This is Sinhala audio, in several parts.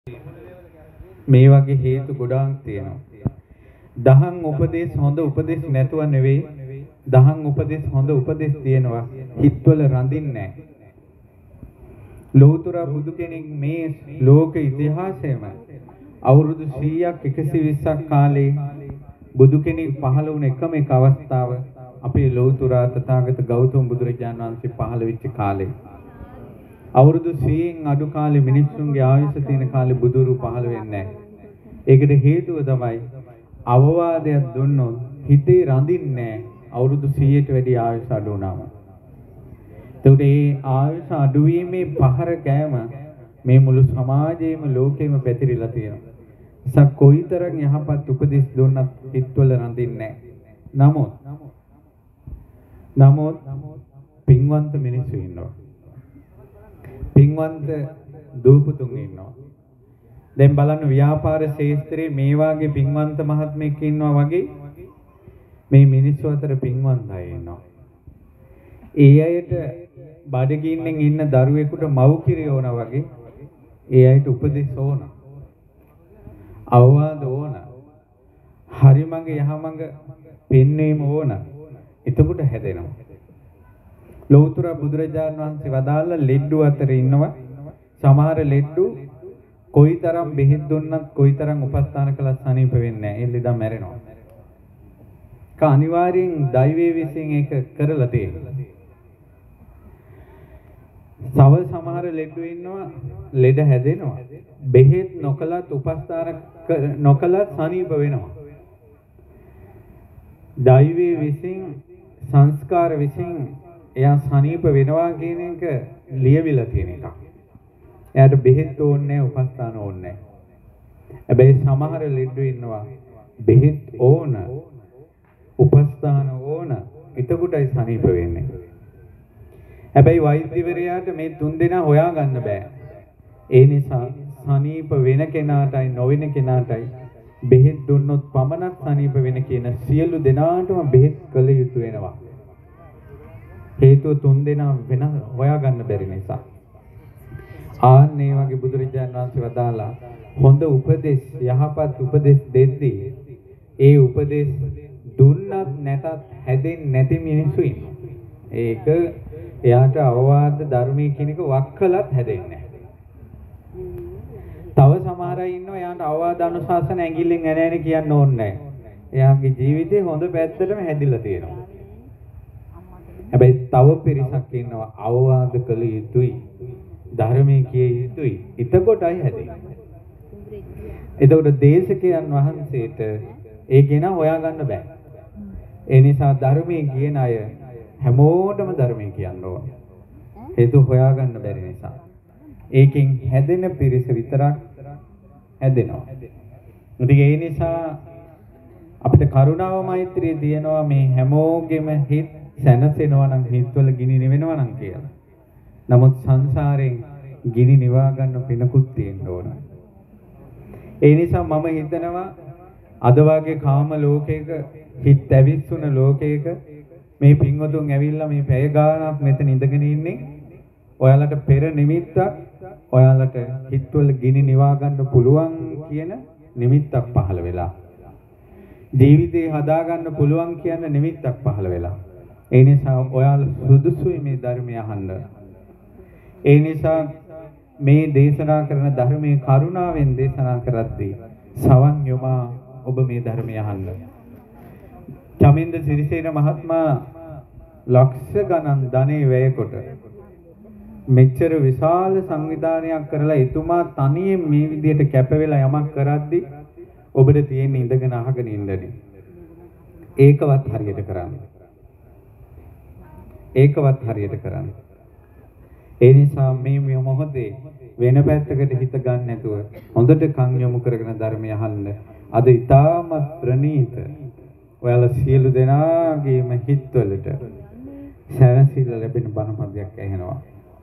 මේ වගේ හේතු ගොඩාක් තියෙනවා. දහම් උපදේශ හොඳ උපදේශ නැතුව නෙවෙයි. දහම් උපදේශ හොඳ උපදේශ තියෙනවා. හිතවල රඳින්නේ නැහැ. ලෝතර බුදු කෙනෙක් මේ ලෝක ඉතිහාසයේම අවුරුදු 100ක් 120ක් කාලේ බුදු කෙනෙක් පහළ වුණ එකම එක අවස්ථාව අපේ ලෝතර තථාගත ගෞතම බුදුරජාණන් වහන්සේ පහළ වෙච්ච කාලේ. අවුරුදු 100න් අඩු කාලේ මිනිස්සුන්ගේ ආයුෂ තියෙන කාලේ බුදුරු පහළ වෙන්නේ නැහැ. ඒකට හේතුව තමයි අවවාදයක් දුන්නොත් හිතේ රඳින්නේ අවුරුදු 100ට වැඩි ආයුෂ අඩු වුණාම. එතකොට මේ ආයුෂ අඩුවීමේ පහර කෑම මේ මුළු සමාජයේම ලෝකෙම පැතිරිලා තියෙනවා. නිසා කොයිතරම් යහපත් උපදෙස් දුන්නත් හිතවල රඳින්නේ නැහැ. නමුත් පින්වන්ත මිනිස්සු ඉන්නවා. පින්වන්ත දූපතුන් ඉන්නවා. දැන් බලන්න ව්‍යාපාර ශාස්ත්‍රයේ මේ වාගේ පින්වන්ත මහත්මයෙක් ඉන්නවා වගේ මේ මිනිස්සු අතර පින්වන්ත අය ඉන්නවා. ඒ අයට බඩගින්නෙන් ඉන්න දරුවෙකුට මව් කිරි ඕන වගේ ඒ අයට උපදෙස් ඕන. අවවාද ඕන. හරි මඟ යහ මඟ පෙන්වීම ඕන. එතකොට හැදෙනවා. ලෞතර බුදුරජාණන් වහන්සේ වදාළ ලෙඩ්ඩු අතර ඉන්නවා. සමහර ලෙඩ්ඩු කොයිතරම් බෙහෙත් දුන්නත් කොයිතරම් උපස්ථාන කළත් සනීප වෙන්නේ නැහැ. ඒ ලෙඩ මැරෙනවා. ඒක අනිවාර්යෙන් දෛවයේ විසින් ඒක කරලා තියෙනවා. සමහර ලෙඩ්ඩු ඉන්නවා ලෙඩ හැදෙනවා. බෙහෙත් නොකලත් උපස්ථාන නොකලත් සනීප වෙනවා. දෛවයේ විසින් සංස්කාර විසින් එයා සනීප වෙනවා කියන එක ලියවිලා තියෙන එකක්. එයාට බෙහෙත් ඕනේ නැහැ, උපස්ථාන ඕනේ නැහැ. හැබැයි සමහර ලෙඩ්ඩු ඉන්නවා බෙහෙත් ඕන, උපස්ථාන ඕන, එතකොටයි සනීප වෙන්නේ. හැබැයි වෛද්‍යවරයාට මේ තුන් දෙනා හොයා ගන්න බෑ. ඒ නිසා සනීප වෙන කෙනාටයි නොවෙන කෙනාටයි බෙහෙත් දුන්නොත් පමණක් සනීප වෙන කියන සියලු දෙනාටම බෙහෙත් කළ යුතු වෙනවා. හේතුව තුන් දෙනා වෙන හොයා ගන්න බැරි නිසා. ආන්නේ වගේ බුදුරජාණන් වහන්සේ වදාලා හොඳ උපදේශ යහපත් උපදේශ දෙද්දී ඒ උපදේශ දුන්නත් නැතත් හැදෙන්නේ නැති මිනිස්සු ඉන්නවා. ඒක එයාට අවවාද ධර්මයේ කෙනෙක් වක්කලත් හැදෙන්නේ නැහැ. තව සමහර අය ඉන්නවා එයාට අවවාද අනුශාසන ඇඟිල්ලෙන් ඇනෑනේ කියන්න ඕනේ නැහැ. එයාගේ ජීවිතේ හොඳ පැත්තටම හැදිලා තියෙනවා. හැබැයි තව පිරිසක් ඉන්නවා අවවාද කළ යුතුයි. ධර්මයේ කිය යුතුයි. එතකොටයි හැදෙන්නේ. එතකොට දේශකයන් වහන්සේට ඒ කෙන හොයාගන්න බෑ. ඒ නිසා ධර්මයේ කියන අය හැමෝටම ධර්මයේ කියන්න ඕන. හේතු හොයාගන්න බැරි නිසා. ඒකෙන් හැදෙන පිරිස විතරක් හැදෙනවා. ඉතින් ඒ නිසා අපිට කරුණාව මෛත්‍රිය තියෙනවා මේ හැමෝගෙම හිත සැනසෙනවා නම් හිතවල ගිනි නිවෙනවා නම් කියලා. නමුත් සංසාරයෙන් ගිනි නිවා ගන්න පිනකුත් තියෙන්න ඕන. ඒ නිසා මම හිතනවා අද වාගේ කාම ලෝකයක හිත ඇවිස්සුන ලෝකයක මේ පින්වතුන් ඇවිල්ලා මේ පැය ගාණක් මෙතන ඉඳගෙන ඉන්නේ ඔයාලට පෙර නිමිත්තක් ඔයාලට හිතවල ගිනි නිවා ගන්න පුළුවන් කියන නිමිත්තක් පහළ වෙලා ජීවිතේ හදා ගන්න පුළුවන් කියන නිමිත්තක් පහළ වෙලා ඒ නිසා ඔයාලා සුදුසුයි මේ ධර්මය අහන්න. ඒ නිසා මේ දේශනා කරන ධර්මයේ කරුණාවෙන් දේශනා කරද්දී සවන් යොමා ඔබ මේ ධර්මය අහන්න. චමින්ද සිරිසේන මහත්මයා ලක්ෂ ගණන් ධනෙ වැය කොට මෙච්චර විශාල සංවිධානයක් කරලා එතුමා තනියෙන් මේ විදිහට කැප වෙලා යමක් කරද්දී ඔබට තියෙන ඉඳගෙන අහගෙන ඉන්නනේ. ඒකවත් හරියට කරන්නේ. ඒකවත් හරියට කරන්නේ. ඒ නිසා මේ මොහොතේ වෙන පැත්තකට හිත ගන්න නැතුව හොඳට කන් යොමු කරගෙන ධර්මය අහන්න. අද ඊටමත් ප්‍රණීත ඔයාලා සියලු දෙනාගේම හිතවලට සැනසෙල්ල ලැබෙන බණ පදයක් ඇහෙනවා.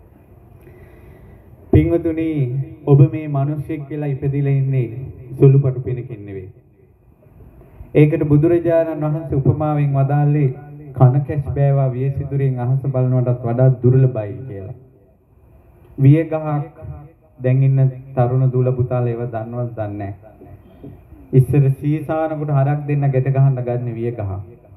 පින්වතුනි ඔබ මේ මිනිස්සෙක් කියලා ඉපදිලා ඉන්නේ සුළුපටු පිනකින් නෙවෙයි. ඒකට බුදුරජාණන් වහන්සේ උපමාවෙන් වදාළේ කන කැස් බෑවා වියසිතුරෙන් අහස බලනවටත් වඩා දුර්ලභයි කියලා. විය ගහක් දැන් ඉන්න තරුණ දූල පුතාලා ඒව දන්නවද දන්නේ නැහැ. ඉස්සර සීසානකට හරක් දෙන්න ගැට ගහන්න ගන්න විය ගහ.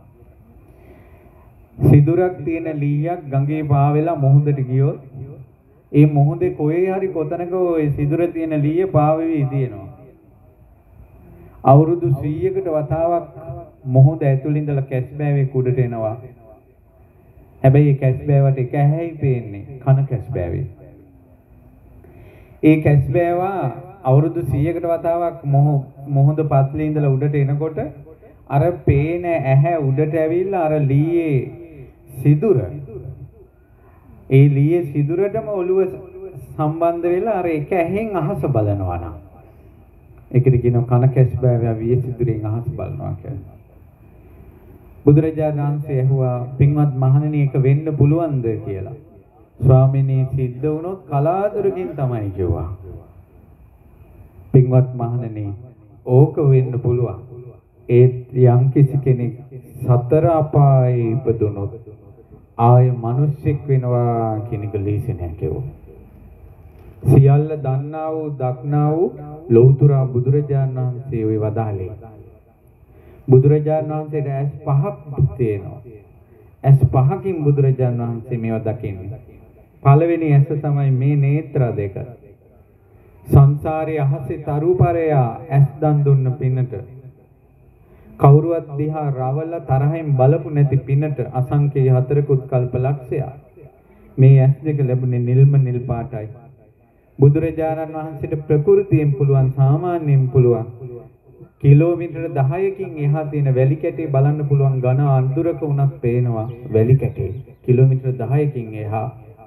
සිදුරක් තියෙන ලීයක් ගඟේ පාවෙලා මොහොතට ගියොත් ඒ මොහොතේ කොහේ හරි කොතනක ওই සිදුර තියෙන ලීය පාවෙවි තියෙනවා. අවුරුදු 100කට වතාවක් මොහොත ඇතුළේ ඉඳලා කැස්බෑවේ කුඩට එනවා. හැබැයි කැස්බෑවට එක ඇහැයි පේන්නේ කන කැස්බෑවේ. ඒ කැස්බෑවා අවුරුදු 100කට වතාවක් මොහොත පත්ලේ ඉඳලා උඩට එනකොට අර පේන ඇහැ උඩට ඇවිල්ලා අර ලීයේ සිදුර ඒ ලීයේ සිදුරටම ඔළුව සම්බන්ධ වෙලා අර එක ඇහෙන් අහස බලනවා නම් ඒකට කියනවා කන කැස්බෑවා විය සිදුරෙන් අහස බලනවා කියලා. බුදුරජාණන් වහන්සේ ඇහුවා පින්වත් මහණෙනි ඒක වෙන්න පුළුවන්ද කියලා. ස්වාමීනි සිද්ධ වුණොත් කලාතුරකින් තමයි කිව්වා. පින්වත් මහණෙනි ඕක වෙන්න පුළුවන්. ඒත් යම් කිසි කෙනෙක් සතර අපායේ ඉපදුනොත් ආය මිනිස්සෙක් වෙනවා කියන එක ලේසි නෑ කිව්වා. සියල්ල දන්නා වූ දක්නා වූ ලෞතර බුදුරජාණන් වහන්සේ ඔය වදාළේ. බුදුරජාණන් වහන්සේට ඇස් පහක් තියෙනවා. ඇස් පහකින් බුදුරජාණන් වහන්සේ මේවා දකින්නේ. පළවෙනි ඇස තමයි මේ නේත්‍ර දෙක. සංසාරයේ අහසේ තරුපරයා ඇස් දන් දුන්න පිනට කවුරුවත් දිහා රවල තරහින් බලපු නැති පිනට අසංඛ්‍ය 4කුත් කල්ප ලක්ෂයක් මේ ඇස් දෙක ලැබුණේ නිල් පාටයි. බුදුරජාණන් වහන්සේට ප්‍රകൃතියෙන් පුළුවන් සාමාන්‍යයෙන් පුළුවන් කිලෝමීටර 10කින් එහා තියෙන වැලි කැටේ බලන්න පුළුවන් ඝන අඳුරක උනත් පේනවා වැලි කැටේ කිලෝමීටර 10කින් එහා.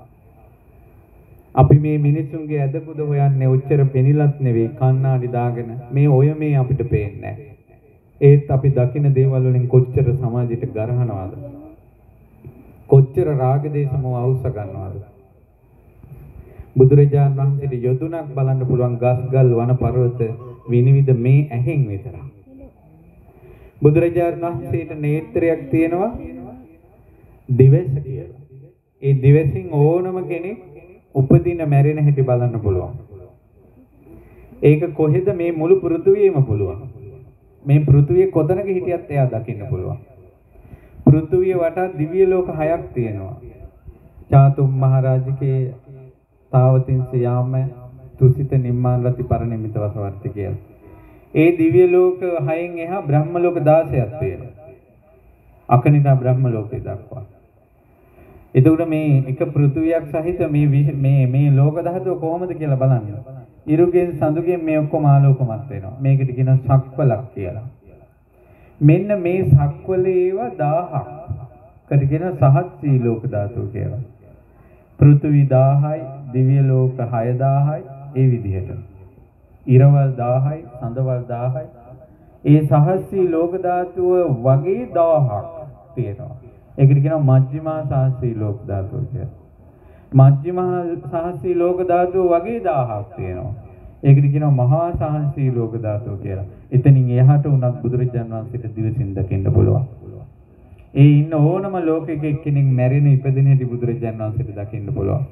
අපි මේ මිනිසුන්ගේ ඇදකුද හොයන්නේ උච්චර පෙනිලත් නෙවෙයි කණ්ණාඩි දාගෙන මේ ඔය මේ අපිට පේන්නේ. ඒත් අපි දකින දේවල් වලින් කොච්චර සමාජයට ගරහනවද? කොච්චර රාග දේශ මොහ අවශ්‍ය ගන්නවද? බුදුරජාණන් වහන්සේට යොදුනක් බලන්න පුළුවන් ගස්ගල් වන පර්වත විනිවිද මේ ඇහෙන් විතරයි. බුදුරජාණන් වහන්සේට නේත්‍රයක් තියෙනවා දිවස කියලා. ඒ දිවසින් ඕනම කෙනෙක් උපදින මැරෙන හැටි බලන්න පුළුවන්. ඒක කොහෙද මේ මුළු පෘථුවියම පුළුවන්. මේ පෘථුවිය කොතනක හිටියත් එයා දකින්න පුළුවන්. පෘථුවිය වටා දිව්‍ය ලෝක 6ක් තියෙනවා. චාතුම් මහරජකේ තාවතින්ස යාම තුසිත නිම්මාන රති පරිනිමිත වසවර්ති කියලා. ඒ දිව්‍ය ලෝක 6න් එහා බ්‍රහ්ම ලෝක 16ක් තියෙනවා. අකනිටා බ්‍රහ්ම ලෝකේ දක්වා. එතකොට මේ එක පෘථුවියක් සහිත මේ ලෝක ධාතුව කොහොමද කියලා බලන්න. ඉරුගෙන් සඳුගෙන් මේ ඔක්කොම ආලෝකමත් වෙනවා. මේකට කියනවා සක්වලක් කියලා. මෙන්න මේ සක්වලේ ඒවා 1000ක්. කට කියනවා සහස්සී ලෝක ධාතුව කියලා. පෘථුවි 1000යි, දිව්‍ය ලෝක 6000යි ඒ විදිහට. ඉරවල් 1000යි, සඳවල් 1000යි. ඒ සහස්සී ලෝක ධාතුව වගේ 1000ක් තියෙනවා. ඒකට කියනවා මජ්ක්‍ධිමා සහස්සී ලෝක ධාතුව කියලා. මජ්ක්‍ධිමා සහස්සී ලෝක ධාතුව වගේ 1000ක් තියෙනවා. ඒකට කියනවා මහා සහස්සී ලෝක ධාතුව කියලා. එතනින් එහාට උනත් බුදුරජාණන් වහන්සේට දිවසින් දකින්න පුළුවන්. ඒ ඉන්න ඕනම ලෝකයක එක්කෙනෙක් මැරෙන ඉපදෙන හැටි බුදුරජාණන් වහන්සේට දකින්න පුළුවන්.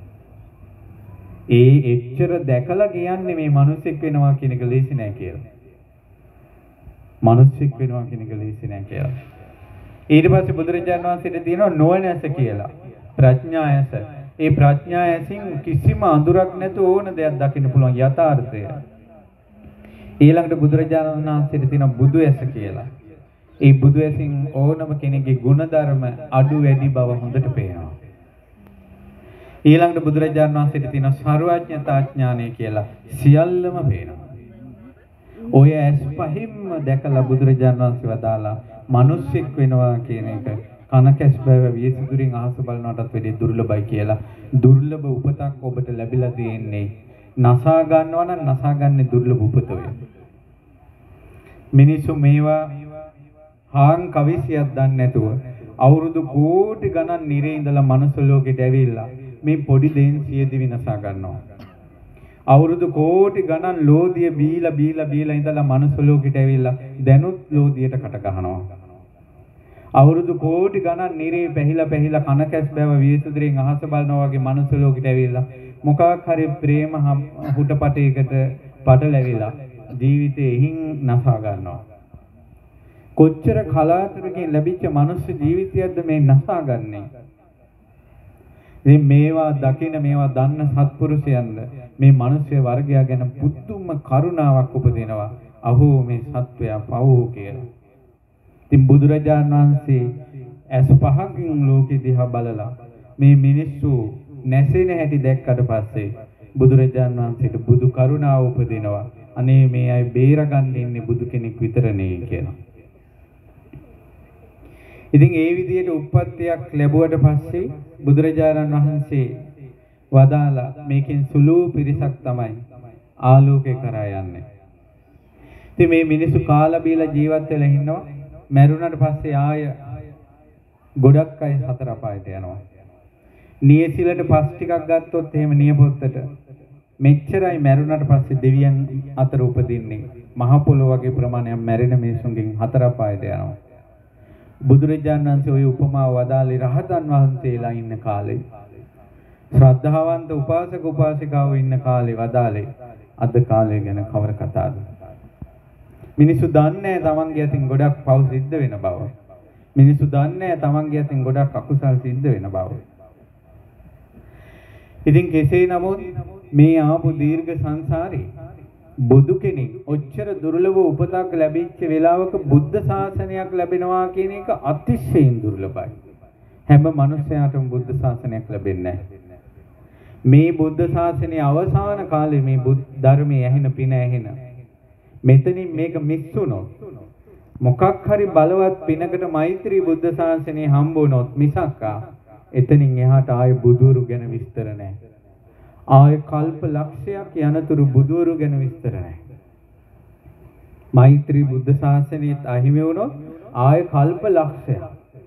ඒ එච්චර දැකලා කියන්නේ මේ මිනිස්සෙක් වෙනවා කියන එක ලේසි නෑ කියලා. මිනිස්සෙක් වෙනවා කියන එක ලේසි නෑ කියලා. ඊට පස්සේ බුදුරජාණන් වහන්සේට තියෙනවා නුවණැස කියලා. ප්‍රඥා ඇස. ඒ ප්‍රඥා ඇසින් කිසිම අඳුරක් නැතුව ඕන දෙයක් දකින්න පුළුවන් යථාර්ථය. ඊළඟට බුදුරජාණන් වහන්සේට තියෙනවා බුදු ඇස කියලා. ඒ බුදු ඇසින් ඕනම කෙනෙකුගේ ගුණධර්ම අඩු වැඩි බව හොඳට පේනවා. ඊළඟට බුදුරජාණන් වහන්සේට තියෙනවා සර්වඥතා ඥානය කියලා. සියල්ලම පේනවා. ඔය ඇස් පහින්ම දැකලා බුදුරජාණන් වහන්සේ වදාලා මිනිස්සෙක් වෙනවා කියන එක කන කැස්බෑව වියසිදුරින් අහස බලනටත් වැඩිය දුර්ලභයි කියලා. දුර්ලභ උපතක් ඔබට ලැබිලා තියෙන්නේ. නසා ගන්නවා නම් නසාගන්නේ දුර්ලභ උපත වේ. මිනිස්සු මේවා හාන් කවිසියක් දන්නේ නැතුව අවුරුදු කෝටි ගණන් නිරේ ඉඳලා මනුස්ස ලෝකෙට ඇවිල්ලා මේ පොඩි දෙයින් සියදි විනාශ ගන්නවා. අවුරුදු කෝටි ගණන් ලෝදිය බීලා ඉඳලා මනුස්ස ලෝකෙට ඇවිල්ලා දැනුත් ලෝදියට කට ගහනවා. අවුරුදු කෝටි ගණන් නිරේ පැහිලා කන කැස් බෑව වියසුදරින් අහස බලනවා වගේ මනුස්ස ලෝකෙට ඇවිල්ලා මොකක් හරි ප්‍රේම හුටපටයකට පටලැවිලා ජීවිතේ එහින් නසා ගන්නවා. කොච්චර කලාතුරකින් ලැබිච්ච මනුස්ස ජීවිතයක්ද මේ නසා ගන්නේ. මේ මේවා දකින මේවා දන්න සත්පුරුෂයන්ද මේ මිනිස්සු වර්ගය ගැන පුදුම කරුණාවක් උපදිනවා. අහෝ මේ සත්වයා පවෝ කියලා. ඉතින් බුදුරජාණන් වහන්සේ ඇස් පහකින් ලෝකෙ දිහා බලලා මේ මිනිස්සු නැසෙන හැටි දැක්කට පස්සේ බුදුරජාණන් වහන්සේට බුදු කරුණාව උපදිනවා. අනේ මේ අය බේරගන්න ඉන්නේ බුදු කෙනෙක් විතරනේ කියලා. ඉතින් ඒ විදිහට උප්පත්තියක් ලැබුවට පස්සේ බුදුරජාණන් වහන්සේ වදාලා මේකෙන් සුළු පිරිසක් තමයි ආලෝකේ කරා යන්නේ. ඉතින් මේ මිනිස්සු කාලා බීලා ජීවත් වෙලා ඉන්නවා. මැරුණාට පස්සේ ආය ගොඩක් අය හතර අපායට යනවා. නියසිලට පස් ටිකක් ගත්තොත් එහෙම නියපොත්තට මෙච්චරයි මැරුණාට පස්සේ දෙවියන් අතර උපදින්නේ. මහ පොළොව වගේ ප්‍රමාණයක් මැරෙන මිනිසුන්ගෙන් හතර අපායට යනවා. බුදුරජාණන් වහන්සේ ওই උපමාව වදාළේ රහතන් වහන්සේලා ඉන්න කාලේ. ශ්‍රද්ධාවන්ත උපාසක උපාසිකාවෝ ඉන්න කාලේ වදාළේ. අද කාලය ගැන කවර කතාවද? මිනිස්සු දන්නේ තමන්ගේ අතින් ගොඩක් පව් සිද්ධ වෙන බව. මිනිස්සු දන්නේ තමන්ගේ අතින් ගොඩක් අකුසල් සිද්ධ වෙන බව. ඉතින් කෙසේ නමුත් මේ ආපු දීර්ඝ සංසාරේ බුදු කෙනෙක් ඔච්චර දුර්ලභ උපතක් ලැබිච්ච වෙලාවක බුද්ධ ශාසනයක් ලැබෙනවා කියන එක අතිශයින් දුර්ලභයි. හැම මිනිසයාටම බුද්ධ ශාසනයක් ලැබෙන්නේ නැහැ. මේ බුද්ධ ශාසනයේ අවසාන කාලේ මේ ධර්මයේ ඇහෙන පින ඇහෙන මෙතනින් මේක මිස් වුණොත් මොකක් හරි බලවත් පිනකට මෛත්‍රී බුද්ධ ශාසනය හම්බ වුණොත් මිසක් එතනින් එහාට ආයේ බුදුරු ගැන විස්තර නැහැ. ආයේ කල්ප ලක්ෂයක් යනතුරු බුදුරු ගැන විස්තර නැහැ. මෛත්‍රී බුද්ධ ශාසනයත් අහිමි වුණොත් ආයේ කල්ප ලක්ෂයක්.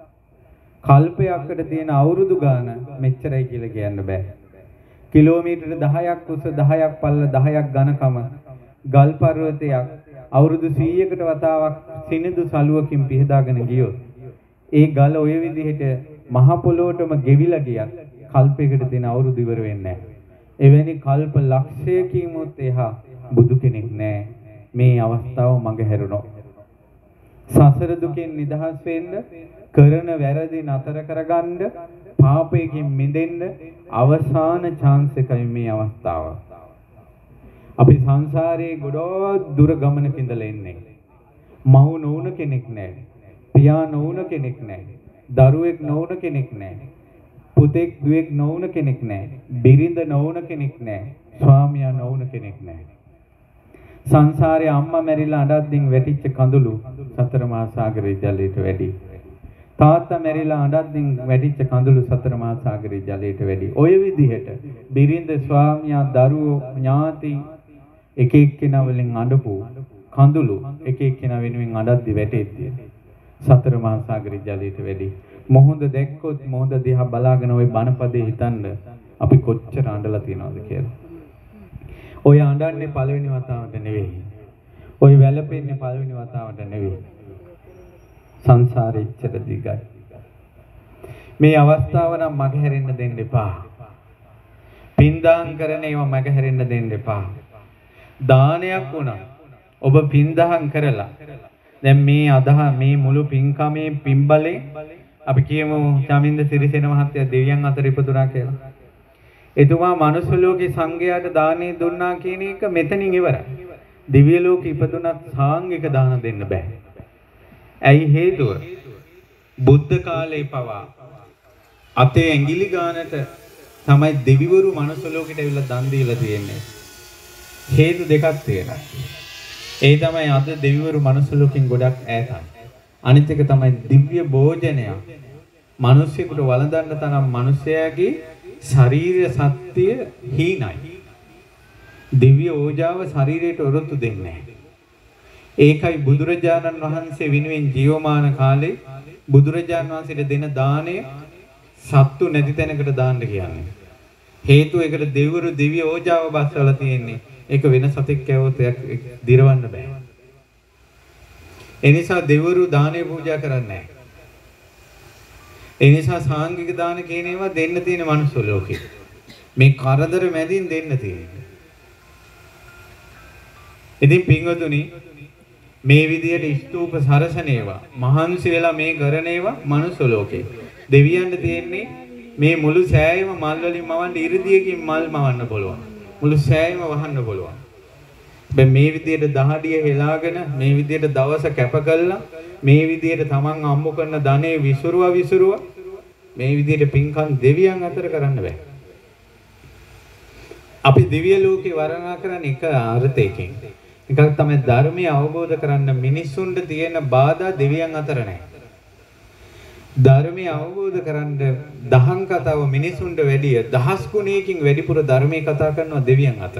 කල්පයකට තියෙන අවුරුදු ගාන මෙච්චරයි කියලා කියන්න බෑ. කිලෝමීටර 10ක් උස 10ක් පල්ල 10ක් ඝනකම ගල් පර්වතයක් අවුරුදු 100කට වතාවක් සිනිඳු සලුවකින් පිහදාගෙන ගියොත් ඒ ගල ඔය විදිහට මහ පොළොවටම ගෙවිලා ගියත් කල්පයකට තියෙන අවුරුදු ඉවර වෙන්නේ නැහැ. එවැනි කල්ප ලක්ෂයකින්මුත් එහා බුදු කෙනෙක් නැහැ. මේ අවස්ථාව මඟ හැරුණොත් සසර දුකෙන් නිදහස් වෙන්න, කරන වැරදි නතර කරගන්න, පාපයෙන් මිදෙන්න අවසාන chance එකයි මේ අවස්ථාව. අපි සංසාරේ ගොඩක් දුර ගමනක ඉඳලා ඉන්නේ. මව් නොවුන කෙනෙක් නැහැ. පියා නොවුන කෙනෙක් නැහැ. දරුවෙක් නොවුන කෙනෙක් නැහැ. පුතෙක් දුවෙක් නොවුන කෙනෙක් නැහැ. බිරිඳ නොවුන කෙනෙක් නැහැ. ස්වාමියා නොවුන කෙනෙක් නැහැ. සංසාරේ අම්මා මැරිලා අඬද්දින් වැටිච්ච කඳුළු සතර මහා සාගරේ ජලයට වැඩි. තාත්තා මැරිලා අඬද්දින් වැටිච්ච කඳුළු සතර මහා සාගරේ ජලයට වැඩි. ඔය විදිහට බිරිඳ ස්වාමියා දරුවෝ ඥාති එක එක්කෙනා වලින් අඬපු කඳුළු එක එක්කෙනා වෙනුවෙන් අඬද්දි වැටෙද්දී සතර මහා සාගරේ ජලයට වැඩි. මොහොඳ දැක්කොත් මොහොඳ දිහා බලාගෙන ওই බණපදේ හිතන්න අපි කොච්චර අඬලා තියනවද කියලා. ඔය අඬන්නේ පළවෙනි වතාවට නෙවෙයි. ඔය වැළපෙන්නේ පළවෙනි වතාවට නෙවෙයි. සංසාරේ ඉච්ඡත දිගයි. මේ අවස්ථාව නම් මගහැරෙන්න දෙන්න එපා. පින්දාම් කරන ඒවා මගහැරෙන්න දෙන්න එපා. දානයක් වුණා. ඔබ පින්දාම් කරලා දැන් මේ මේ මුළු පින්කමේ පින්බලේ අපි කියමු චමින්ද සිරිසේන මහත්තයා දෙවියන් අතර ඉපදුනා කියලා. එතුමා මනුස්ස ලෝකේ සංඝයාට දානේ දුන්නා කියන එක මෙතනින් ඉවරයි. දිව්‍ය ලෝකෙ ඉපදුනත් සාංගික දාන දෙන්න බෑ. ඇයි හේතුව? බුද්ධ කාලේ පවා අතේ ඇඟිලි ගානට තමයි දෙවිවරු මනුස්ස ලෝකෙට ඇවිල්ලා දන් දීලා තියෙන්නේ. හේතු දෙකක් තියෙනවා. ඒ තමයි අද දෙවිවරු මනුස්ස ලෝකෙන් ගොඩක් ඈතයි. අනිත් එක තමයි දිව්‍ය භෝජනය. මිනිස්සුන්ට වළඳන්න තරම් මිනිසයාගේ ශරීර සත්‍ය හීනයි. දිව්‍ය ඕජාව ශරීරයට ඔරොත්තු දෙන්නේ නැහැ. ඒකයි බුදුරජාණන් වහන්සේ වෙනුවෙන් ජීවමාන කාලේ බුදුරජාණන් වහන්සේට දෙන දාණය සත්තු නැති තැනකට දාන්න කියන්නේ. හේතුව ඒකට දෙවිවරු දිව්‍ය ඕජාව බස්සලා තියෙන්නේ. ඒක වෙන සතෙක් කැවොත් දිරවන්න බෑ. ඒ නිසා දෙවිවරු දානේ පූජා කරන්නේ නැහැ. ඒ නිසා සාංගික දාන කියන ඒවා දෙන්න තියෙන මනුස්ස ලෝකේ. මේ කරදර මැදින් දෙන්න තියෙන්නේ. ඉතින් පින්වතුනි මේ විදියට ස්තූප සරසනේවා මහන්සි වෙලා මේ කරණේවා මනුස්ස ලෝකේ. දෙවියන්ට තියෙන්නේ මේ මුළු සෑයම මල් වලින් මවන්න ඉරිදියකින් මල් මවන්න පුළුවන්. මුළු සෑයම වහන්න පුළුවන්. දැන් මේ විදියට දහඩිය හෙලාගෙන මේ විදියට දවස කැප කළා මේ විදියට තමන් අම්මු කරන ධනෙ විසුරුව මේ විදියට පින්කම් දෙවියන් අතර කරන්න බෑ. අපි දිව්‍ය ලෝකේ වර්ණනා කරන්නේ එක අර්ථයකින්. එකක් තමයි ධර්මය අවබෝධ කරන්න මිනිසුන්ට තියෙන බාධා දෙවියන් අතර නැහැ. ධර්මය අවබෝධ කරන්න දහම් කතාව මිනිසුන්ට වැඩිය දහස් ගුණයකින් වැඩිපුර ධර්මයේ කතා කරනවා දෙවියන් අතර.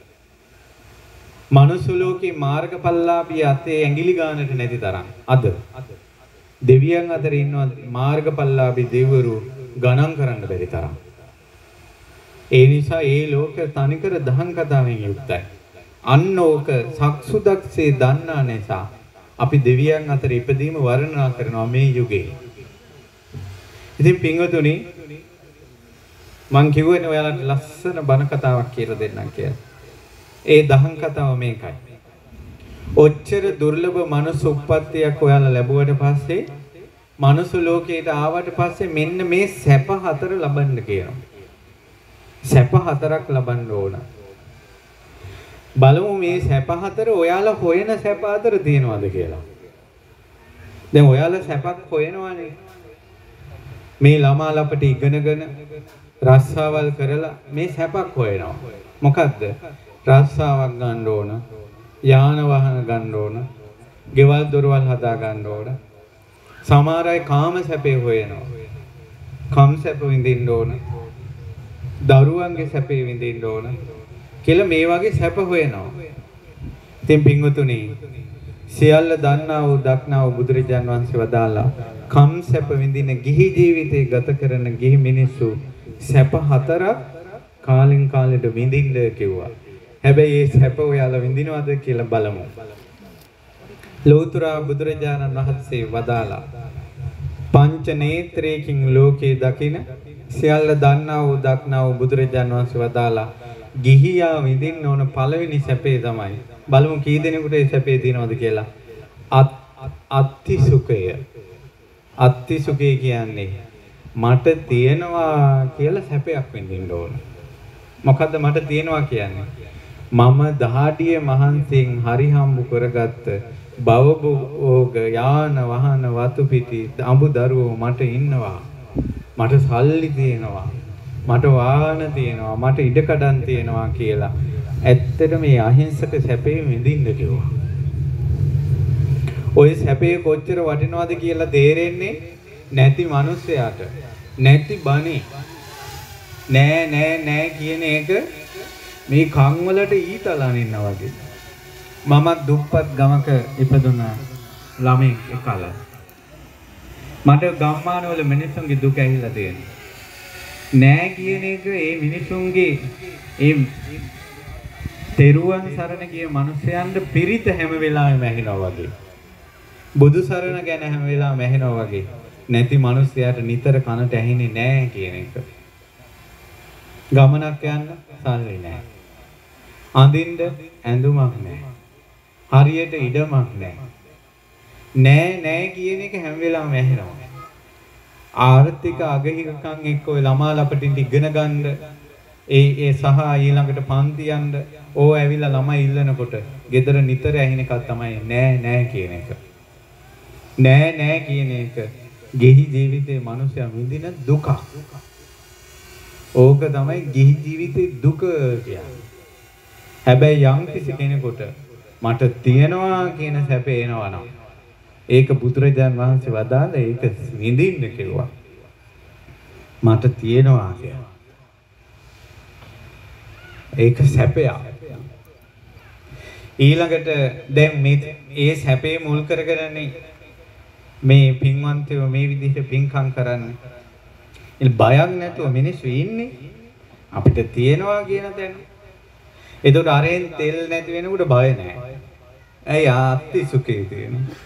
මනුස්ස ලෝකේ මාර්ගඵලලාභී අතේ ඇඟිලි ගන්නට නැති තරම් අද දෙවියන් අතර ඉන්නවා මාර්ගඵලලාභී දෙවිවරු ගණන් කරන්න බැරි තරම්. ඒ නිසා ඒ ලෝක තනිකර දහම් කතාවෙන් යුක්තයි. අන්න ඕක සක්සුදක්සේ දන්නා නිසා අපි දෙවියන් අතර ඉපදීම වර්ණනා කරනවා මේ යුගයේ. ඉතින් පින්වතුනි මං කිව්වනේ ඔයාලට ලස්සන බණ කතාවක් කියලා දෙන්නම් කියලා. ඒ දහම් කතාව මේකයි. ඔච්චර දුර්ලභ මනුස්ස උප්පත්තියක් ඔයාලා ලැබුවට පස්සේ මනුස්ස ලෝකයට ආවට පස්සේ මෙන්න මේ සැප හතර ලබන්න කියනවා. සැප හතරක් ලබන්න ඕන. බලමු මේ සැප හතර ඔයාලා හොයන සැප අතර තියෙනවද කියලා. දැන් ඔයාලා සැපක් හොයනවානේ. මේ ළමා ලපට ඉගෙනගෙන රස්සාවල් කරලා මේ සැපක් හොයනවා. මොකද්ද? රස්සාවක් ගන්න ඕන, යාන වාහන ගන්න ඕන, ගෙවල් දොරවල් හදා ගන්න ඕන. සමහර අය කාම සැපේ හොයනවා. කම් සැප විඳින්න ඕන. දරුවන්ගේ සැපේ විඳින්න ඕන කියලා මේ වගේ සැප හොයනවා. ඉතින් පින්වතුනි සියල්ල දන්නා වූ දක්නා වූ බුදුරජාන් වහන්සේ වදාලා කම් සැප විඳින ගිහි ජීවිතේ ගත කරන ගිහි මිනිස්සු සැප හතරක් කාලෙන් කාලෙට විඳින්න කිව්වා. හැබැයි මේ සැප ඔයාලා විඳිනවද කියලා බලමු. ලෝතර බුදුරජාණන් වහන්සේ වදාලා පංච නේත්‍රයකින් ලෝකේ දකින සියල්ල දන්නා වූ දක්නා වූ බුදුරජාණන් වහන්සේ වදාලා ගිහියා විඳින්න ඕන පළවෙනි සැපේ තමයි. බලමු කී දෙනෙකුට මේ සැපේ තියෙනවද කියලා. අත්ති සුඛය. අත්ති සුඛය කියන්නේ මට තියෙනවා කියලා සැපයක් විඳින්න ඕන. මොකද්ද මට තියෙනවා කියන්නේ? මම දහඩිය මහන්සියෙන් හරි හම්බු කරගත්ත භවභෝග යාන වාහන වතු පිටි අඹ දරුවෝ මට ඉන්නවා. මට සල්ලි තියෙනවා. මට වාහන තියෙනවා. මට ඉඩකඩම් තියෙනවා කියලා. ඇත්තට මේ අහිංසක සැපේ විඳින්න කිව්වා. ඔය සැපේ කොච්චර වටිනවද කියලා තේරෙන්නේ නැති මිනිස්සයාට. නැති බණේ නෑ කියන එක මේ කන් වලට ඊතලන් ඉන්නා වගේ. මම දුප්පත් ගමක ඉපදුනා ළමෙක් එකල. මට ගම්මාන වල මිනිස්සුන්ගේ දුක ඇහිලා තියෙනවා. නෑ කියන එක ඒ මිනිස්සුන්ගේ ඒ තෙරුවන් සරණ ගිය මිනිසයන්ට පිරිත හැම වෙලාවෙම ඇහෙනවා වගේ. බුදු සරණ ගැන හැම වෙලාවෙම ඇහෙනවා වගේ. නැති මිනිසයාට නිතර කනට ඇහෙන්නේ නෑ කියන එක. ගමනක් යන්න සල්ලි නෑ. අඳින්න ඇඳුමක් නෑ. හරියට ඉඩමක් නෑ. නෑ කියන එක හැම වෙලාවෙම ඇහෙනවා. ආර්ථික අගහිරකම් එක්ක ඔය ළමා ලපටින් ඉගෙන ගන්න ඒ සහ ඊළඟට පන්ති යන්න ඕ ඇවිල්ලා ළමයි ඉල්ලනකොට ගෙදර නිතර ඇහෙන එකක් තමයි නෑ කියන එක. නෑ කියන එක ගිහි ජීවිතේ මිනිසයා විඳින දුක. ඕක තමයි ගිහි ජීවිතේ දුක කියන්නේ. හැබැයි යම් කිසි කෙනෙකුට මට තියනවා කියන සැපේ එනවනම් ඒක බුදුරජාන් වහන්සේ වදාළ ඒක විඳින්න කිව්වා. මට තියනවා කියලා. ඒක සැපයක්. ඊළඟට දැන් මේ සැපේ මුල් කරගෙනනේ මේ පින්වන්තයෝ මේ විදිහට පින්කම් කරන්නේ. බයක් නැතුව මිනිස්සු ඉන්නේ අපිට තියනවා කියන තැන. ඒකට අරෙන් තෙල් නැති වෙනකොට බය නැහැ. ඇයි ආත්ති සුඛේ තියෙනවා.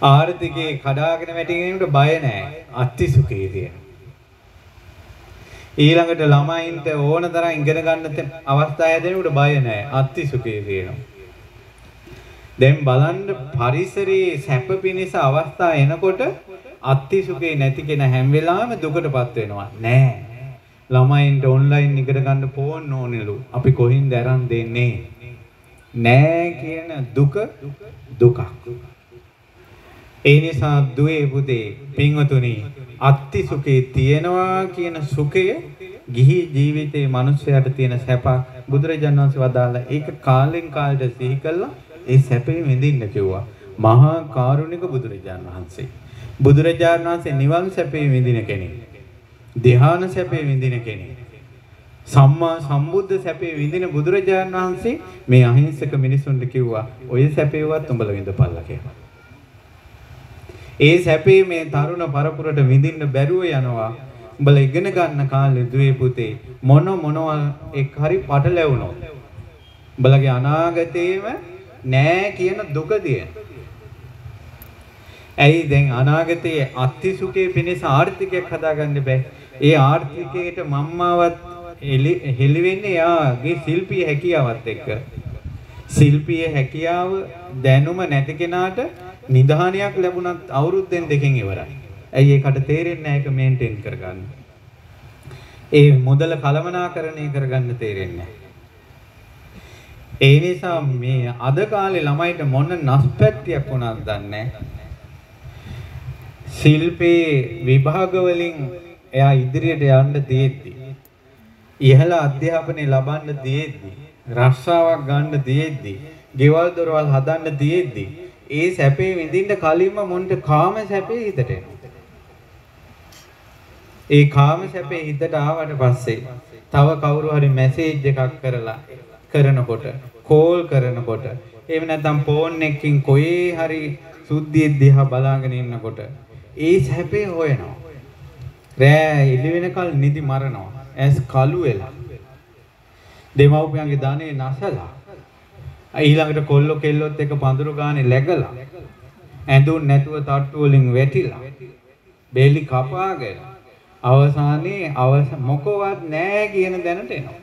ආර්ථිකේ කඩාගෙන වැටෙනකොට බය නැහැ. අත්ති සුඛේ තියෙනවා. ඊළඟට ළමයින්ට ඕන තරම් ඉගෙන ගන්න අවස්ථා හැදෙනකොට බය නැහැ. අත්ති සුඛේ තියෙනවා. දැන් බලන්න පරිසරයේ සැප පිණිස අවස්ථා එනකොට අත්ති සුඛේ නැති කෙනා හැම වෙලාවෙම දුකටපත් වෙනවා. නෑ. ළමයින්ට ඔන්ලයින් ඉගෙන ගන්න ෆෝන් ඕනෙලු. අපි කොහින්ද අරන් දෙන්නේ? නෑ කියන දුකක්. ඒ නිසා දුවේ පුතේ පින්වතුනි අත්ති සුඛේ තියෙනවා කියන සුඛය ගිහි ජීවිතේ මිනිස්යාට තියෙන සැප බුදුරජාණන් වහන්සේ වදාළා. ඒක කාලෙන් කාලට සිහි කළා ඒ සැපේ විඳින්න කිව්වා. මහා කාරුණික බුදුරජාණන් වහන්සේ. බුදුරජාණන් වහන්සේ නිවන් සැපේ විඳින කෙනෙක්. ධ්‍යාන සැපේ විඳින කෙනෙක්. සම්මා සම්බුද්ධ සැපේ විඳින බුදුරජාණන් වහන්සේ මේ අහිංසක මිනිසුන්ට කිව්වා ඔය සැපේවත් උඹලා විඳපල්ලා කියලා. ඒ සැපේ මේ තරුණ පරපුරට විඳින්න බැරුව යනවා. උඹලා ඉගෙන ගන්න කාලේ දුවේ පුතේ මොනවා එක් හරි පටලැවුනොත් උඹලගේ අනාගතේම නෑ කියන දුක දින. ඇයි දැන් අනාගතයේ අත්ති සුඛේ පිණිස ආර්ථිකයක් හදාගන්න බෑ. ඒ ආර්ථිකයට මම්මාවත් හෙළි වෙන්නේ යාගේ ශිල්පීය හැකියාවත් එක්ක. ශිල්පීය හැකියාව දැනුම නැති කෙනාට නිධානයක් ලැබුණත් අවුරුද්දෙන් දෙකකින් ඉවරයි. ඇයි ඒකට තේරෙන්නේ නැහැ ඒක මේන්ටේන් කරගන්න. ඒ මුදල කළමනාකරණය කරගන්න තේරෙන්නේ නැහැ. ඒ නිසා මේ අද කාලේ ළමයිට මොන නස්පැත්තියක් වුණාද දන්නේ නැහැ. ශිල්පේ විභාග වලින් එයා ඉදිරියට යන්න තියෙද්දි ඉහළ අධ්‍යාපනය ලබන්න තියෙද්දි රස්සාවක් ගන්න තියෙද්දි ගෙවල් දොරවල් හදන්න තියෙද්දි ඒ සැපේ විඳින්න කලින්ම මොන්ට කාම සැපේ හිතට එනවා. ඒ කාම සැපේ හිතට ආවට පස්සේ තව කවුරු හරි මැසේජ් එකක් කරනකොට කෝල් කරනකොට එහෙම නැත්නම් ෆෝන් එකකින් කොහේ හරි සුද්ධිය දිහා බලාගෙන ඉන්නකොට ඒ සැපේ හොයනවා. රෑ ඉලි වෙනකල් නිදි මරනවා. ඇස් කළු වෙලා. දෙමව්පියන්ගේ ධනෙ නැසලා. ඊළඟට කොල්ලෝ කෙල්ලොත් එක පඳුරු ගානේ läගලා. ඇඳුම් නැතුව තට්ටු වලින් වැටිලා. බේලි කපාගෙන අවසානයේ මොකවත් නැහැ කියන දැනට එනවා.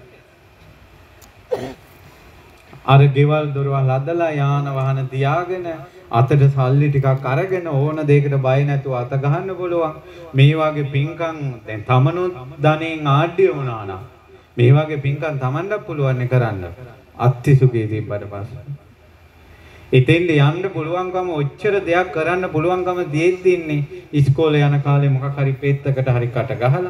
අර ගෙවල් දොරවල් හදලා යාන වාහන තියාගෙන අතට සල්ලි ටිකක් අරගෙන ඕන දෙයකට බය නැතුව අත ගහන්න පුළුවන්. මේ වගේ පින්කම් දැන් තමනුත් ධනෙන් ආඩ්‍ය වුණා නම් මේ වගේ පින්කම් තමන්ට පුළුවන් කරන්න. අත්ති සුඛේ තිබ්බට පස්සේ. එතෙන්ද යන්න පුළුවන්කම ඔච්චර දෙයක් කරන්න පුළුවන්කම දෙද්දි ඉන්නේ ඉස්කෝලේ යන කාලේ මොකක් හරි පෙත්තකට හරි කට ගහලා.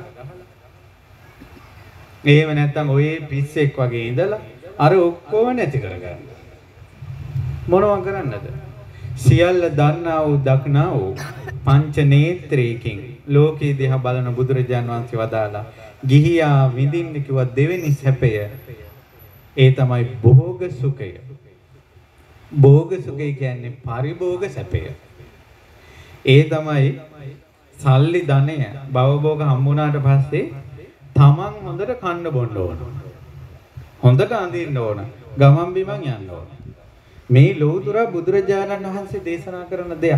එහෙම නැත්නම් ඔය පිස්සෙක් වගේ ඉඳලා අර ඔක්කොම නැති කරගන්න. මොනවා කරන්නද? සියල්ල දන්නා වූ දක්නා වූ පංච නේත්‍රයකින් ලෝකේ දිහා බලන බුදුරජාන් වහන්සේ වදාලා ගිහියා විඳින්න කිව්ව දෙවෙනි සැපය ඒ තමයි භෝග සුඛය. භෝග සුඛය කියන්නේ පරිභෝග සැපය. ඒ තමයි සල්ලි ධනය භවභෝග හම්බුණාට පස්සේ තමන් හොඳට කන්න බොන්න ඕන. හොඳට අඳින්න ඕන. ගමන් බිමන් යන්න ඕන. මේ ලෝතුරා බුදුරජාණන් වහන්සේ දේශනා කරන දෙයක්.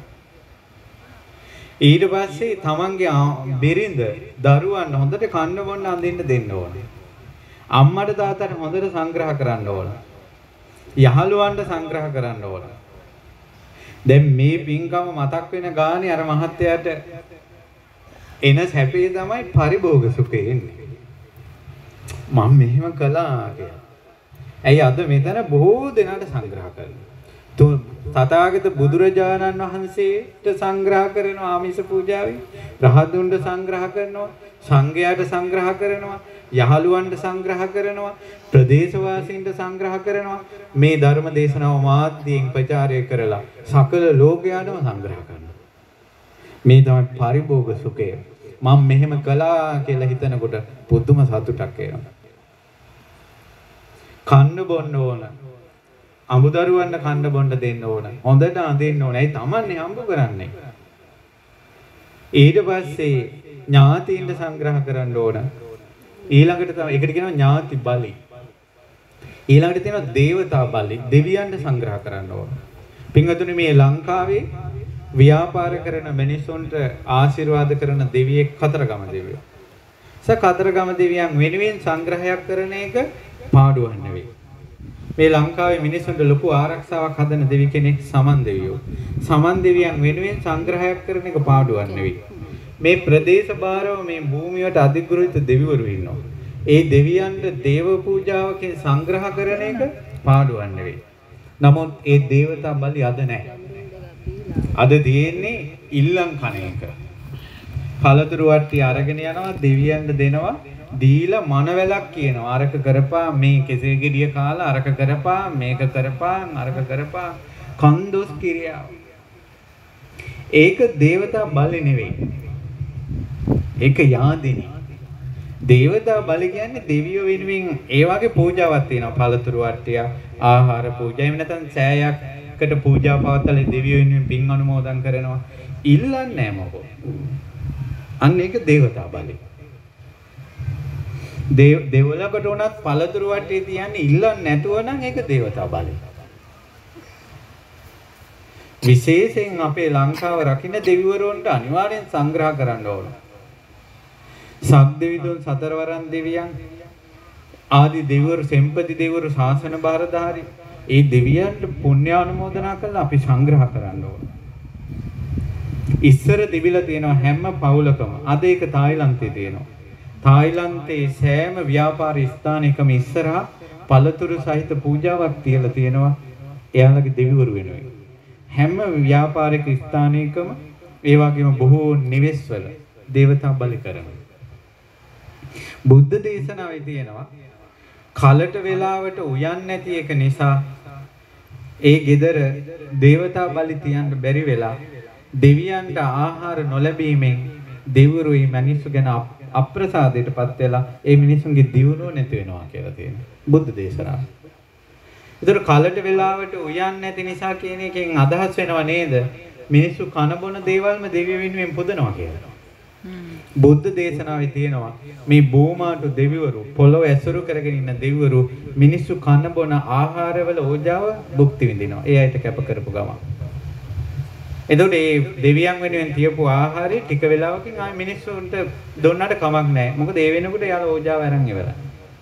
ඊට පස්සේ තමන්ගේ බිරිඳ දරුවන් හොඳට කන්න බොන්න අඳින්න දෙන්න ඕන. අම්මට තාත්තට හොඳට සංග්‍රහ කරන්න ඕන. යහළුවන්ට සංග්‍රහ කරන්න ඕන. දැන් මේ පින්කම මතක් වෙන ගානේ අර මහත්තයාට එන සැපේ තමයි පරිභෝග සුඛය එන්නේ. මම මෙහෙම කළා කියලා. ඇයි අද මෙතන බොහෝ දෙනාට සංග්‍රහ කරනවා. තථාගත බුදුරජාණන් වහන්සේට සංග්‍රහ කරනවා ආමිෂ පූජාවේ. රහතුන්ට සංග්‍රහ කරනවා. සංඝයාට සංග්‍රහ කරනවා. යහළුවන්ට සංග්‍රහ කරනවා. ප්‍රදේශවාසීන්ට සංග්‍රහ කරනවා. මේ ධර්ම දේශනාව මාධ්‍යයෙන් ප්‍රචාරය කරලා සකල ලෝකයාටම සංග්‍රහ කරනවා. මේ තමයි පරිභෝග සුඛය. මම මෙහෙම කළා කියලා හිතනකොට පුදුම සතුටක් එනවා. කන්න බොන්න ඕන. අමුදරුවන්ට කන්න බොන්න දෙන්න ඕන. හොඳට අඳින්න ඕන. ඒ තමන්නේ හම්බ කරන්නේ. ඊට පස්සේ ඥාතීන්ට සංග්‍රහ කරන්න ඕන. ඊළඟට තමයි ඒකට කියනවා ඥාති බලි. ඊළඟට තියෙනවා දේවතා බලි. දෙවියන්ට සංග්‍රහ කරන්න ඕන. පින්වතුනි මේ ලංකාවේ ව්‍යාපාර කරන මිනිසුන්ට ආශිර්වාද කරන දෙවියෙක් කතරගම දෙවියෝ. කතරගම දෙවියන් වෙනුවෙන් සංග්‍රහයක් කරන එක පාඩුවක් නෙවෙයි. මේ ලංකාවේ මිනිස්සුන්ට ලොකු ආරක්ෂාවක් හදන දෙවි කෙනෙක් සමන් දෙවියෝ. සමන් දෙවියන් වෙනුවෙන් සංග්‍රහයක් කරන එක පාඩුවක් නෙවෙයි. මේ ප්‍රදේශ භාරව මේ භූමියට අධිග්‍රහිත දෙවිවරු ඉන්නවා. ඒ දෙවියන්ට දේව පූජාවකින් සංග්‍රහ කරන එක පාඩුවක් නෙවෙයි. නමුත් ඒ දේවතා බලි අද නැහැ. අද තියෙන්නේ ඉල්ලම් කණ එක. පළතුරු වට්ටි අරගෙන යනවා දෙවියන්ට දෙනවා දීලා මනවැලක් කියනවා අරක කරපා මේ කෙසේ ගෙඩිය කාලා අරක කරපා මේක කරපා අරක කරපා කන්දොස් කිරියාව. ඒක දේවතා බලි නෙවෙයි. ඒක යාදිනී. දේවතා බලි කියන්නේ දෙවියෝ වෙනුවෙන් ඒ වගේ පූජාවක් තියෙනවා. පළතුරු වට්ටිය ආහාර පූජා එහෙම නැත්නම් සෑයක්කට පූජා පවත්තලා දෙවියෝ වෙනුවෙන් පින් අනුමෝදන් කරනවා. ඉල්ලන්නේ නැහැ මොකෝ. අන්න ඒක දේවතා බලි. දෙවලකට උනත් පළතුරු වටේ තියන්නේ ඉල්ලන්නේ නැතුව නම් ඒක දේවතා බලි. විශේෂයෙන් අපේ ලංකාව රකින්න දෙවිවරුන්ට අනිවාර්යෙන් සංග්‍රහ කරන්න ඕන. සක්දෙවිඳුන් සතරවරන් දෙවියන් ආදී දෙවිවරු සෙම්පති දෙවිවරු ශාසන භාරධාරී ඒ දෙවියන්ට පුණ්‍ය අනුමෝදනා කරලා අපි සංග්‍රහ කරන්න ඕන. ඉස්සර තිබිලා තියෙනවා හැම පවුලකම. අද ඒක තායිලන්තේ තියෙනවා. තායිලන්තේ සෑම ව්‍යාපාර ස්ථානයකම ඉස්සරහා පළතුරු සහිත පූජාවක් තියලා තියෙනවා. එයාලගේ දෙවිවරු වෙනුවෙන්. හැම ව්‍යාපාරික ස්ථානයකම ඒ වගේම බොහෝ නිවෙස්වල දේවතා බලි කරනවා. බුද්ධ දේශනාවේ තියෙනවා කලට වෙලාවට උයන් නැති එක නිසා ඒ gedara දේවතා බලි තියන්න බැරි වෙලා දෙවියන්ට ආහාර නොලැබීමෙන් දෙවිවරුයි මිනිස්සු ගැන අප්‍රසාදයටපත් වෙලා ඒ මිනිසුන්ගේ දියුණුව නැති වෙනවා කියලා තියෙනවා බුද්ධ දේශනාව. ඒතර කලට වෙලාවට උයන් නැති නිසා කියන එකෙන් අදහස් වෙනව නේද මිනිස්සු කන බොන දේවල්ම දෙවියෝ වෙනුවෙන් පුදනවා කියලා. බුද්ධ දේශනාවේ තියෙනවා මේ බෝමාටු දෙවිවරු පොළොව ඇසුරු කරගෙන ඉන්න දෙවිවරු මිනිස්සු කන බොන ආහාරවල ඕජාව භුක්ති විඳිනවා. ඒ අයට කැප කරපු ගමන්. එතකොට මේ දෙවියන් වෙනුවෙන් තියපු ආහාරය ටික වෙලාවකින් ආයි මිනිස්සුන්ට දුන්නාට කමක් නැහැ. මොකද ඒ වෙනකොට යාළ ඕජාව අරන් ඉවරයි.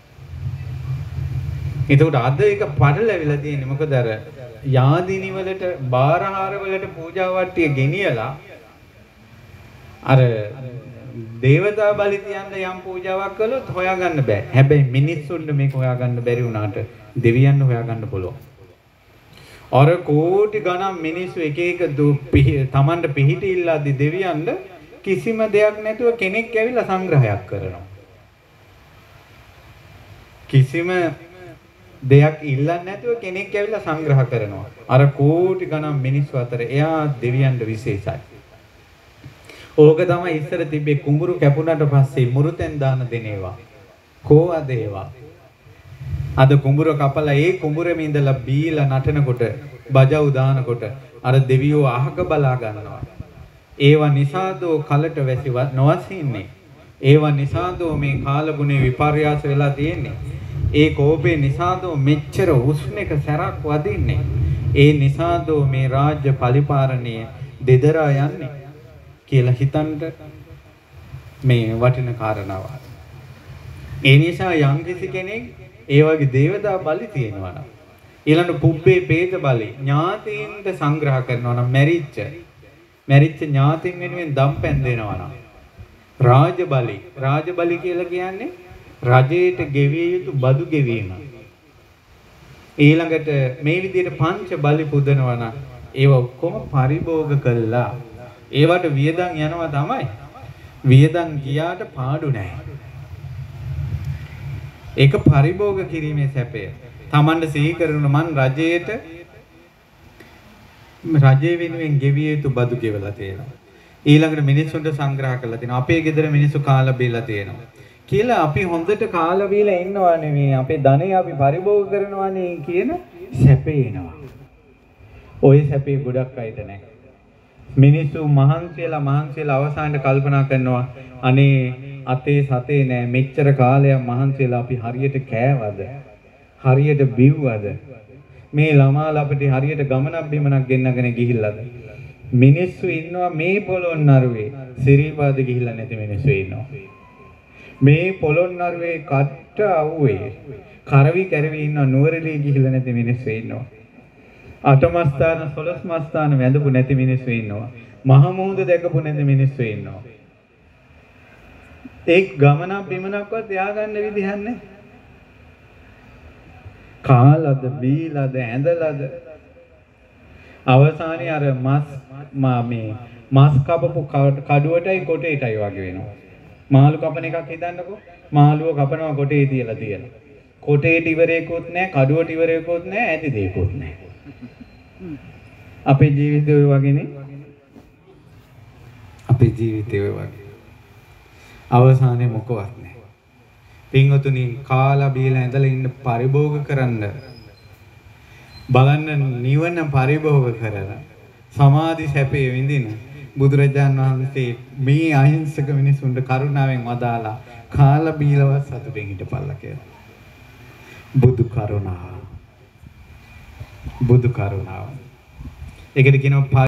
එතකොට අද ඒක පටලැවිලා තියෙන්නේ. මොකද අර යාදිනි වලට බාරහාර වලට පූජා වට්ටිය ගෙනියලා අර දේවතා බලි තියන්න යම් පූජාවක් කළොත් හොයාගන්න බෑ. හැබැයි මිනිස්සුන්ට මේක හොයාගන්න බැරි වුණාට දෙවියන්ට හොයාගන්න පුළුවන්. අර කෝටි ගණන් මිනිස්සු එක එක තමන්ට පිහිටි ඉල්ලද්දි දෙවියන්ට කිසිම දෙයක් නැතුව කෙනෙක් ඇවිල්ලා සංග්‍රහයක් කරනවා. කිසිම දෙයක් ඉල්ලන්නේ නැතුව කෙනෙක් ඇවිල්ලා සංග්‍රහ කරනවා. අර කෝටි ගණන් මිනිස්සු අතර එයා දෙවියන්ට විශේෂයි. ඕක තමයි ඉස්සර තිබ්බේ කුඹුරු කැපුණාට පස්සේ මුරුතෙන් දාන දෙනේවා. කොහොමද ඒවා? අද කුඹුර කපලා ඒ කුඹුරෙම ඉඳලා බීලා නටනකොට බජව් දානකොට අර දෙවියෝ අහක බලා ගන්නවා. ඒව නිසාදෝ කලට වැසි නොවසින්නේ. ඒව නිසාදෝ මේ කාලගුණේ විපර්යාස වෙලා තියෙන්නේ. ඒ කෝපේ නිසාදෝ මෙච්චර උස්නක සැරක් වදින්නේ. ඒ නිසාදෝ මේ රාජ්‍ය පරිපාලනයේ දෙදරා යන්නේ කියලා හිතන්න මේ වටින කාරණාව. ඒ නිසා යම් කිසි කෙනෙක් ඒ වගේ දේවතා බලි තියෙනවා නම් ඊළඟ පුබ්බේ പ്രേත බලි ඥාතීන්ට සංග්‍රහ කරනවා නම් මැරිච්ච ඥාතීන් වෙනුවෙන් දම්පැන් දෙනවා නම් රාජ බලි කියලා කියන්නේ රජයට ගෙවිය යුතු බදු ගෙවීම. ඊළඟට මේ විදිහට පංච බලි පුදනවා නම් ඒව ඔක්කොම පරිභෝග කළා. ඒවට වියදම් යනවා තමයි. වියදම් ගියාට පාඩු නැහැ. ඒක පරිභෝග කිරීමේ සැපය. Tamanda සිහි කරන මන් රජයේ වෙනුවෙන් ගෙවිය යුතු බදු ගෙවලා තියෙනවා. ඊළඟට මිනිස්සුන්ට සංග්‍රහ කරලා තියෙනවා. අපේ ගෙදර මිනිස්සු කාලා බීලා තියෙනවා. කියලා අපි හොඳට කාලා බීලා ඉන්නවා නෙමෙයි. අපේ ධනෙ අපි පරිභෝග කරනවානේ කියන සැපේ එනවා. ওই සැපේ ගොඩක් අයට නැහැ. මිනිස්සු මහන්සියලා අවසානයේ කල්පනා කරනවා අනේ අතේ සතේ නෑ මෙච්චර කාලයක් මහන්සියලා අපි හරියට කෑවද හරියට බිව්වද මේ ළමාලා අපිට හරියට ගමනක් බිමනක් ගෙන්නගෙන ගිහිල්ලාද මිනිස්සු ඉන්නවා මේ පොළොන්නරුවේ සිරිපාද ගිහිල්ලා නැති මිනිස්සු ඉන්නවා මේ පොළොන්නරුවේ කට්ට අවුවේ කරවි කරවි ඉන්න නුවරඑළිය ගිහිල්ලා නැති මිනිස්සු ඉන්නවා. අටමස්ථාන 12 මස්ථාන වැඳපු නැති මිනිස්සු ඉන්නවා. මහ මුහුද දැකපු නැති මිනිස්සු ඉන්නවා. එක් ගමනක් බිමනක්වත් යාගන්න විදිහක් නැහැ. කාලද බීලද ඇඳලද අවසානයේ අර මස් කපපු කඩුවටයි කොටේටයි වගේ වෙනවා. මාළු කපන එකක් හිතන්නකෝ. මාළුව කපනවා කොටේ තියලා තියලා. කොටේට ඉවරේකුත් නැහැ, කඩුවට ඉවරේකුත් නැහැ, ඇති දෙයක්කුත් නැහැ. අපේ ජීවිතේ ඔය වගේනේ. අපේ ජීවිතේ ඔය වගේ. අවසානයේ මොකවත් නැහැ. පින්වතුනි කාලා බීලා ඇඳලා ඉන්න පරිභෝග කරන්න බලන්න නිවන පරිභෝග කරලා සමාධි සැපේ විඳින බුදුරජාන් වහන්සේ මේ අහිංසක මිනිසුන්ට කරුණාවෙන් වදාලා කාලා බීලවත් සතුටින් හිටපල්ලා කියලා. බුදු කරුණාව. ඒකට කියනවා